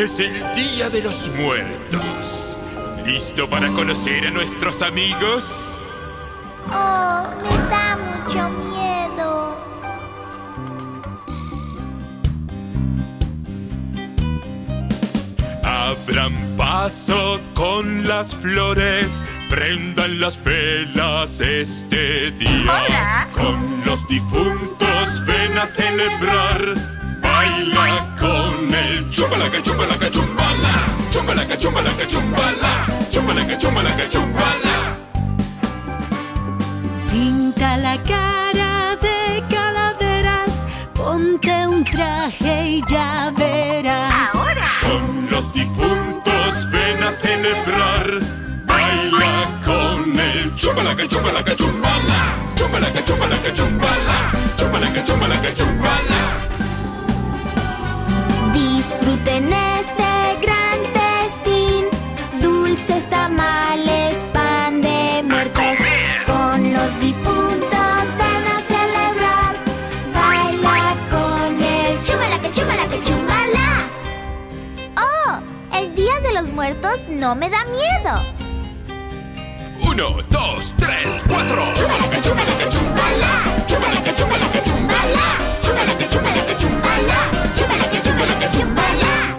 Es el Día de los Muertos. ¿Listo para conocer a nuestros amigos? Oh, me da mucho miedo. Abran paso con las flores, prendan las velas este día. Hola. Con los difuntos ven a celebrar. Baila con el chumbalaca, chumbalaca, chumbala. Chumbalaca, chumbalaca, chumbala. Chumbalaca, chumbalaca, chumbala. Pinta la cara de calaveras, ponte un traje y ya verás. Ahora. Con los difuntos ven a celebrar. Baila con el chumbalaca, chumbalaca, chumbala. Chumbalaca, chumbalaca, chumbala. Chumbalaca, chumbalaca, chumbala. Disfruten este gran festín. Dulces, tamales, pan de muertos. Con los difuntos van a celebrar. Baila con el chumbalaca, chumbalaca, chumbala. ¡Oh! El Día de los Muertos no me da miedo. 1, 2, 3, 4. Chumbalaca, chumbalaca, chumbala. Chumbalaca, chumbalaca, chumbala. Chumbalaca, chumbalaca, chumbala. Chumbalaca, chumbalaca, chumbala.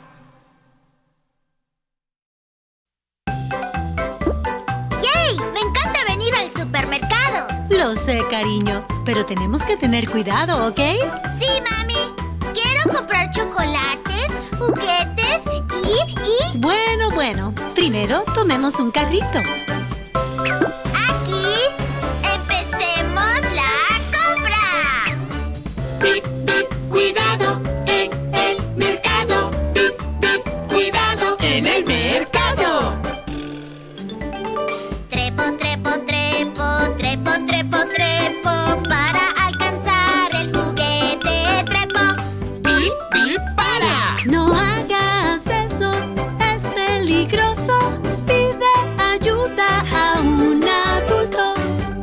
¡Yay! Me encanta venir al supermercado. Lo sé, cariño, pero tenemos que tener cuidado, ¿ok? Sí, mami. Quiero comprar chocolates, juguetes y... Bueno, primero tomemos un carrito. Aquí empecemos la compra. Bip, bip, cuidado en el mercado. Bip, bip, cuidado en el mercado. Trepo, trepo, trepo, trepo, trepo, trepo. Para alcanzar el juguete trepo. Bip, bip, para. No hagas eso, es peligroso. Pide ayuda a un adulto.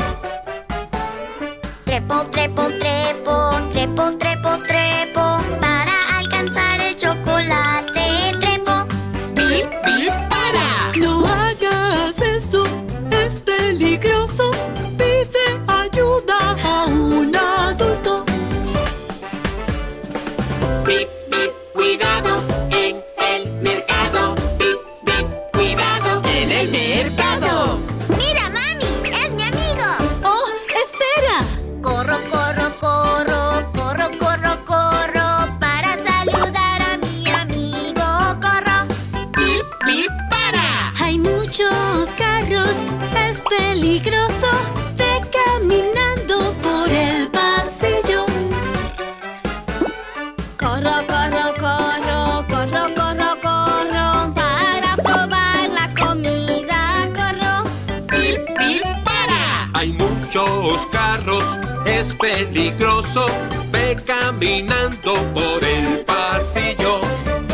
Trepo, trepo, trepo, trepo, trepo, trepo. Para alcanzar el chocolate trepo. Bip, bip, para. No hagas eso, es peligroso. Pide ayuda a un adulto. Bip, bip, cuidado en el mercado. Bip, bip, cuidado en el mercado. ¡Mira, mami! ¡Es mi amigo! ¡Oh, espera! Corro, corro, corro, corro, corro, corro. Para saludar a mi amigo corro. Bip, bip, para. Hay muchos carros, es peligroso. Ve caminando por el pasillo. Corro, corro, corro, corro, corro, corro. Para probar la comida corro. Bip, bip, para. Hay muchos carros, es peligroso. Ve caminando por el pasillo.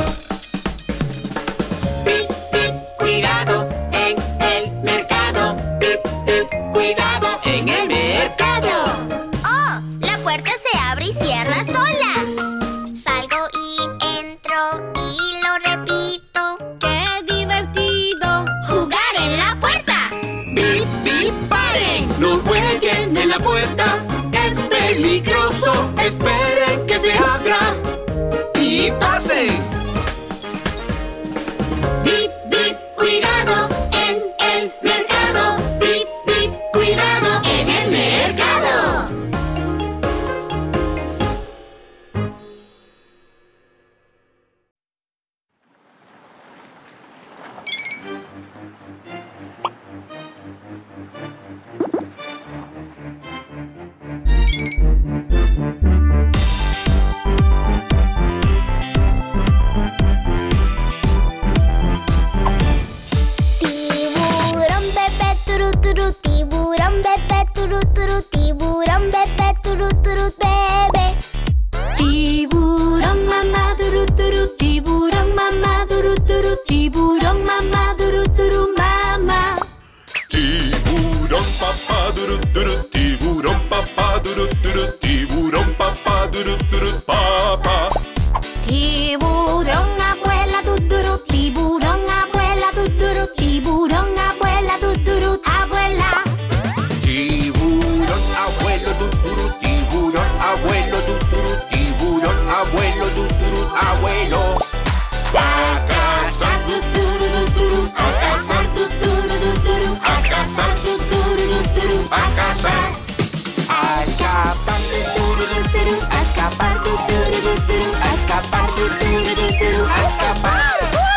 Bip, bip, cuidado en el mercado. Bip, bip, cuidado en el mercado. ¡Oh! La puerta se abre y cierra sola. Salgo y entro y lo repito. ¡Qué divertido! ¡Jugar en la puerta! Bip, bip, paren. No jueguen en la puerta, es peligroso. Esperen que se abra y pasen. Bip, bip, cuidado en el mercado. Bip, bip, cuidado en el mercado. escapar, tutururuturu, a escapar, tutururuturu, a escapar.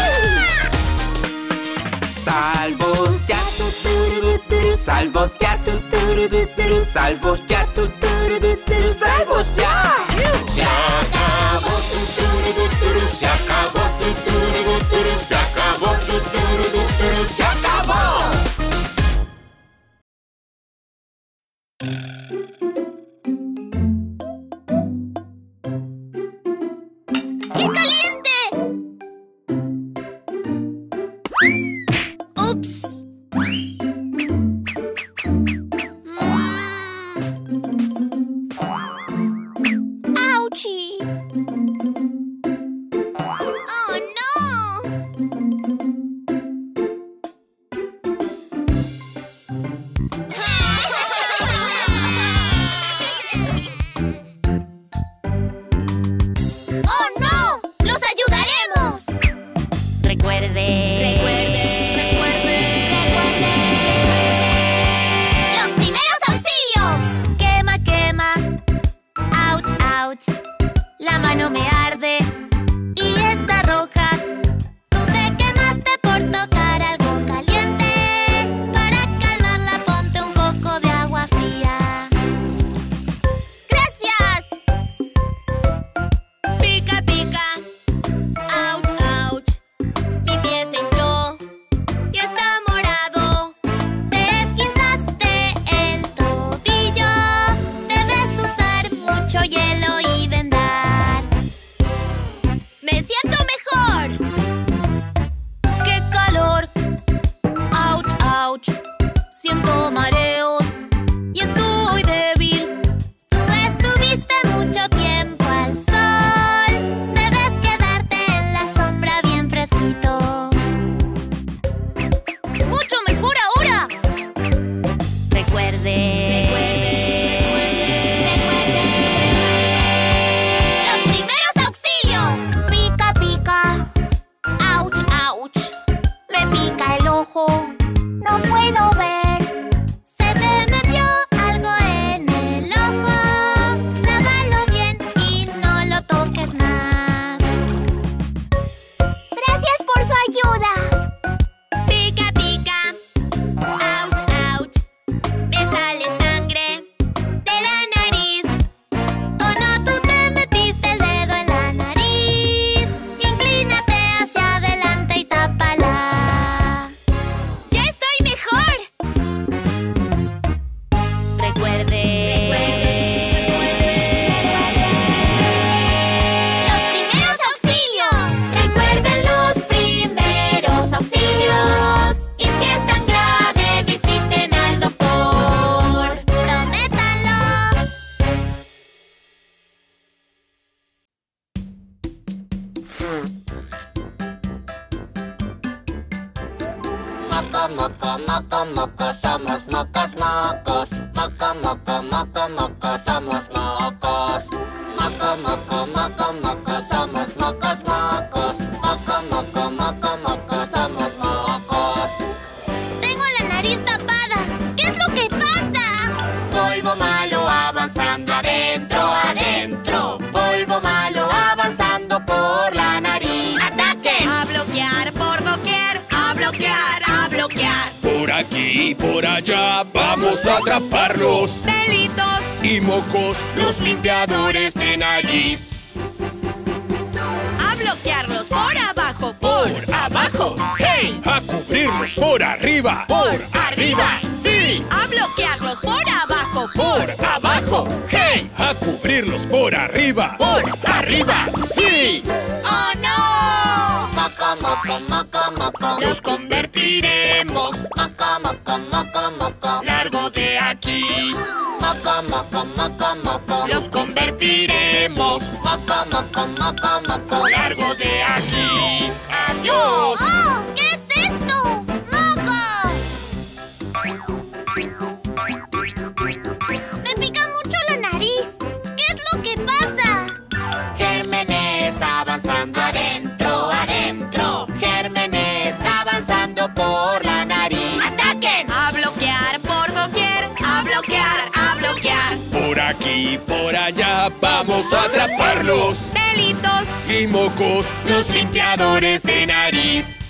Salvos ya, tutururuturu, salvos ya, tutururuturu, salvos ya, tutururuturu, salvos ya. Se acabó, tutururuturu, se acabó, tutururuturu, se acabó, tutururuturu, se acabó. ¡Qué caliente! ¡Ups! ¡Auchi! ¡Oh, no! ¡Oh, no! ¡Los ayudaremos! Recuerde. ¡Los primeros auxilios! Quema, quema. Ouch, ouch. La mano me arde y está roja. Tú te quemaste por tocar algo caliente. Para calmarla ponte un poco de agua fría. ¡Gracias! Pica, pica. Ouch, ouch. Mi pie se hinchó y está morado. Te esguinzaste el tobillo. Debes usar mucho hielo y vendar. ¡Me siento mejor! ¡Qué calor! Ouch, ouch. Siento mareos y estoy débil. Tú estuviste mucho tiempo al sol. Debes quedarte en la sombra bien fresquito. ¡Mucho mejor ahora! Recuerde. ¡Los primeros auxilios! Pica, pica. Ouch, ouch. Me pica el ojo. No puedo ver. Se te metió algo en el ojo. Lávalo bien y no lo toques más. Gracias por su ayuda. Pica, pica. Ouch, ouch. Me sale sangre de la nariz. Oh no, tú te metiste el dedo en la nariz. Inclínate hacia adelante y tápala. ¡Ya estoy mejor! Recuerde. ¡Los primeros auxilios! Recuerden los primeros auxilios. Y si es tan grave, visiten al doctor. Prométanlo. Moco, moco, moco, moco, somos mocos, mocos. Moco, moco, moco, moco, somos mocos. Moco, moco, moco, moco, somos mocos, mocos. Moco, moco, moco, moco, somos mocos. Tengo la nariz tapada. ¿Qué es lo que pasa? Polvo malo avanzando adentro, adentro. Polvo malo avanzando por la nariz. ¡Ataquen! A bloquear por doquier. A bloquear, a bloquear. Por aquí y por allá vamos a atraparlos. Pelitos. Y mocos, Los limpiadores de nariz. A bloquearlos por abajo. Por abajo, hey. a cubrirlos por arriba. Por arriba, sí. A bloquearlos por abajo. Por abajo, hey. A cubrirlos por arriba. Por arriba, sí. ¡Oh, no! Moco, moco, moco, moco. Los convertiremos. Moco, moco, moco, moco. Largo de aquí. Moco, moco, moco, moco. Los convertiremos. Moco, moco, moco, moco. Largo de aquí. Adiós. ¡Oh! ¿Qué es esto? ¡Mocos! Me pica mucho la nariz. ¿Qué es lo que pasa? Gérmenes avanzando adentro, adentro. Gérmenes avanzando por la nariz. ¡Ataquen! A bloquear por doquier. A bloquear, a bloquear. Por aquí y por allá vamos a atraparlos. limpiarlos. Pelitos. Y mocos, Los limpiadores de nariz.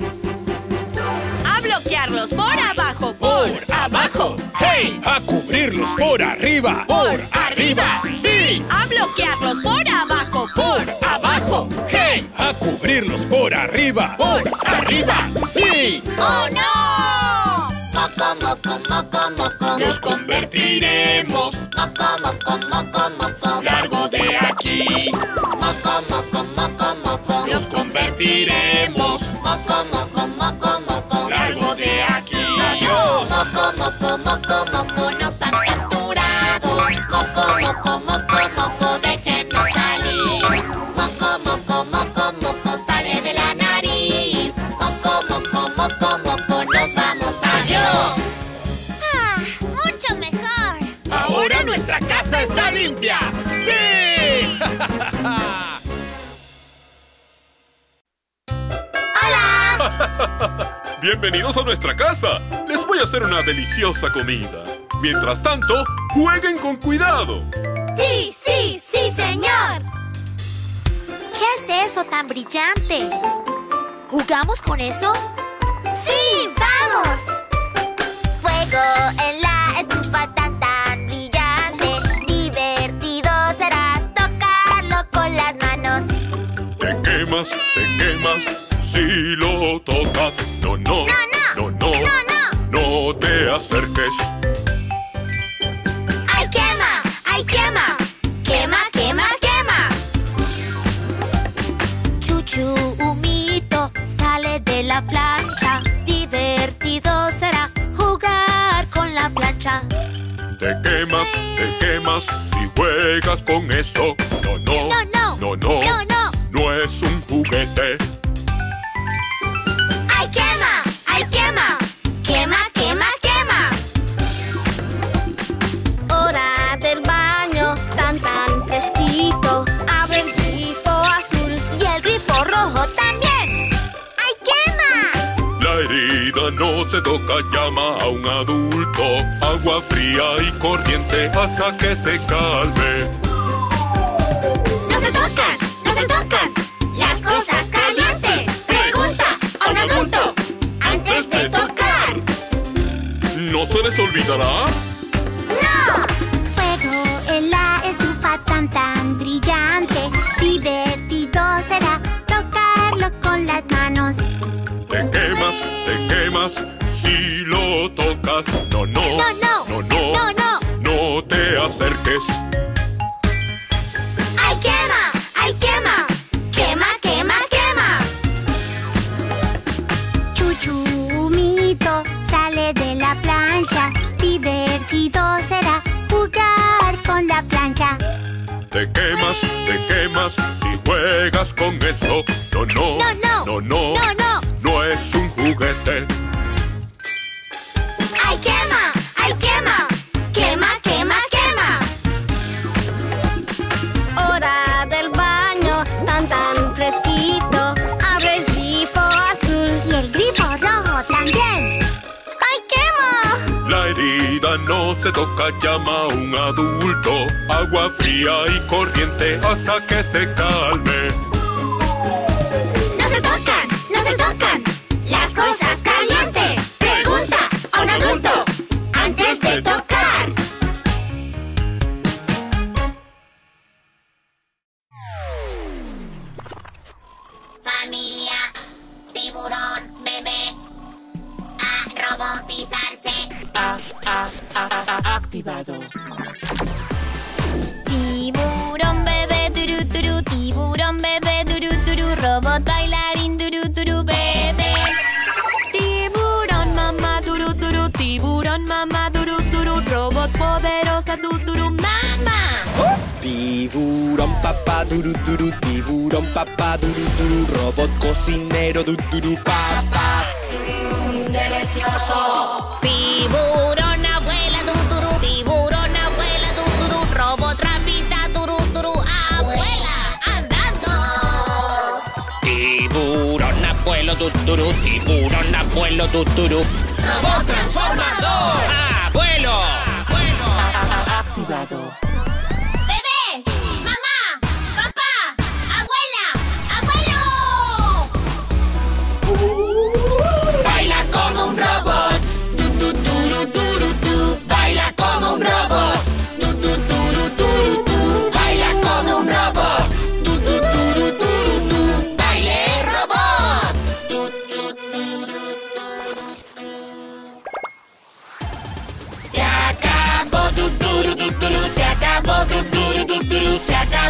A bloquearlos por abajo. por abajo. ¡Hey! A cubrirlos por arriba. Por arriba. ¡Sí! A bloquearlos por abajo. Por abajo. ¡Hey! A cubrirlos por arriba. Por arriba. ¡Sí! ¡Oh, no! Moco, moco, moco, moco. Los convertiremos Moco, moco, moco, moco. largo de aquí. Moco, moco, moco, moco. Los convertiremos Moco, moco, moco, moco. largo de aquí. ¡Adiós! Moco, moco, moco, moco. Nos han capturado. Moco, moco, moco, moco. Déjenos salir. Moco, moco, moco, moco. Sale de la nariz. Moco, moco, moco, moco. Nos vamos. Adiós. Mucho mejor. Ahora nuestra casa está limpia. ¡Sí! Bienvenidos a nuestra casa. Les voy a hacer una deliciosa comida. Mientras tanto, jueguen con cuidado. ¡Sí, sí, sí, señor! ¿Qué es eso tan brillante? ¿Jugamos con eso? ¡Sí, vamos! Fuego en la estufa tan brillante. Divertido será tocarlo con las manos. Te quemas si lo tocas. No, no, no, no, no te acerques. ¡Ay, quema! ¡Ay, quema! ¡Quema, quema, quema! Chuchu humito sale de la plancha. Divertido será jugar con la plancha. Te quemas si juegas con eso. No, no, No, no, no, no, no, no. no es un juguete. ¡Ay, quema! ¡Ay, quema! ¡Quema, quema, quema! Hora del baño, tan fresquito. Abre el grifo azul. Y el grifo rojo también. ¡Ay, quema! La herida no se toca, llama a un adulto. Agua fría y corriente hasta que se calme. ¡No se tocan! ¡No se tocan! ¡Las cosas calientes! Pregunta a un adulto antes de tocar. ¿No se les olvidará? ¡No! Fuego en la estufa tan brillante. Divertido será tocarlo con las manos. Te quemas si lo tocas. No, no, No, no, no, no, no, no. no te acerques. ¡Ay, quema! ¡Ay, quema! ¡Quema, quema, quema! Chuchu humito sale de la plancha. Divertido será jugar con la plancha. Te quemas si juegas con eso. No, no, No, no, no, no, no, no. no es un juguete. ¡Ay, quema! ¡Ay, quema! ¡Quema, quema, quema! Hora del baño, tan fresquito. Abre el grifo azul. Y el grifo rojo también. ¡Ay, quema! La herida no se toca, llama a un adulto. Agua fría y corriente hasta que se calme. ¡No se tocan! ¡No se tocan! ¡Las cosas calientes! Pregunta a un adulto antes de tocar. Familia, tiburón, bebé. A robotizarse. Activado. Tiburón bebé, turu turu. Tiburón bebé, turu turu. Robot bailarín, turu turu, bebé. Tiburón mamá turu turu, tiburón mamá turu turu, robot poderosa tuturu mamá. Tiburón papá duru duru, tiburón papá duru duru, robot cocinero duru papá. ¡Delicioso! Tiburón abuela tuturu, tiburón abuela tuturu, robot rapita turuturu, abuela andando. Tiburón abuelo tuturu, tiburón abuelo tuturu, Robot transformador. abuelo. Bebé, mamá,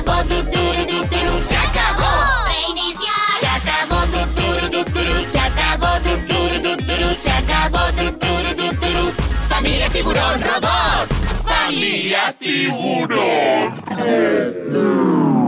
acabó, du-du-ru-du-du-ru. Se acabó. Reiniciar. Se acabó, du-du-ru-du-du-ru. Se acabó, du-du-ru-du-du-ru. Se acabó, du-du-ru-du-du-ru. Familia Tiburón Robot. Familia Tiburón.